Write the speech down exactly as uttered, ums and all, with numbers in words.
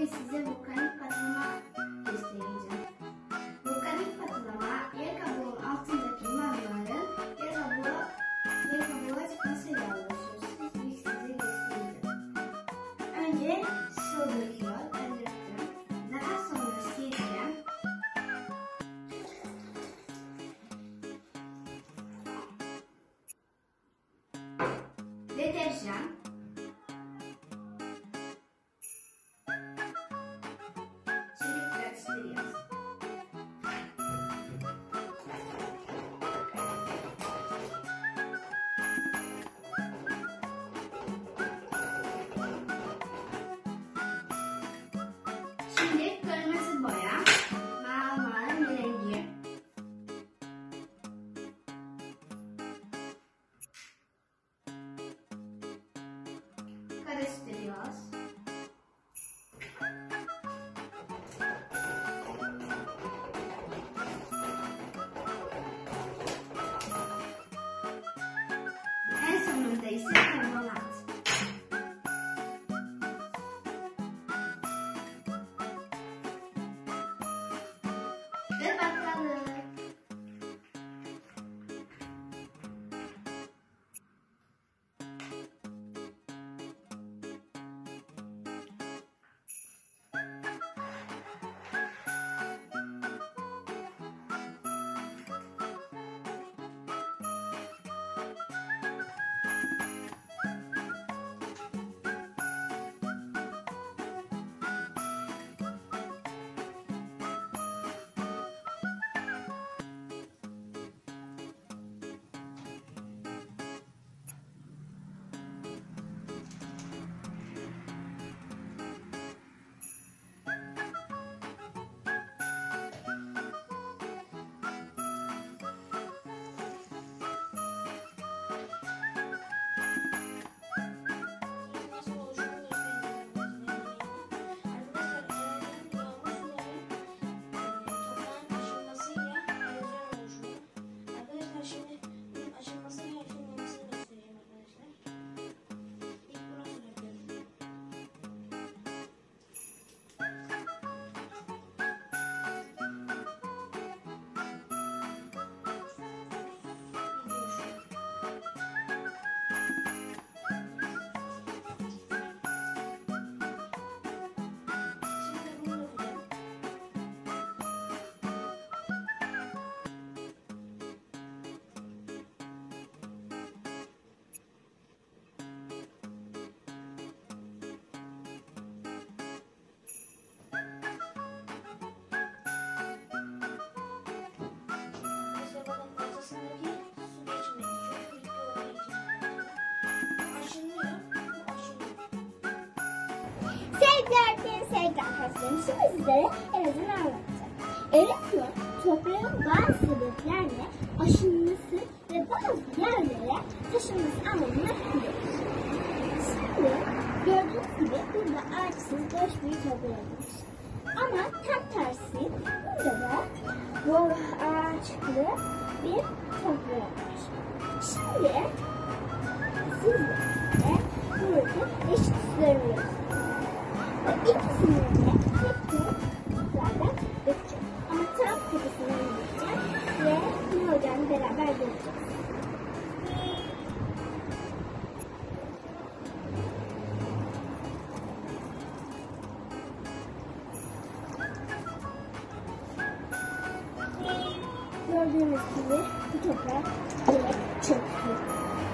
Şimdi size volkanik patlama göstereceğim. Volkanik patlama yer kabuğunun altındaki magmaların yer kabuğu, yer kabuğuna çıkmasıyla oluşur. Şimdi size göstereceğim. Önce su döküyor, ben döktüm. Daha sonra sileceğim. Deterjan. Şimdi kırmızı boya, mavi rengi. Karıştırıyoruz. En sonunda ise karbonat. Ve bakalım. Sevgili öğretmenim, sevgili arkadaşlarım, şimdi sizlere erozyon anlatacağım. Erozyon, toprağın bazı sebeplerle aşınması ve bazı yerlere taşınması anlamına gelir. Şimdi gördüğünüz gibi burada ağaçsız boş bir toprağımız. Ama tam tersi burada da bol ağaçlı bir toprağı var. Şimdi sizlere burada eşit suları göstereyim. İkisini de tek tuzlardan dökeceğim. Ama tam tepesinden dökeceğim ve ne olacağını beraber göreceğiz. Gördüğünüz gibi bu toprak direkt çöktü.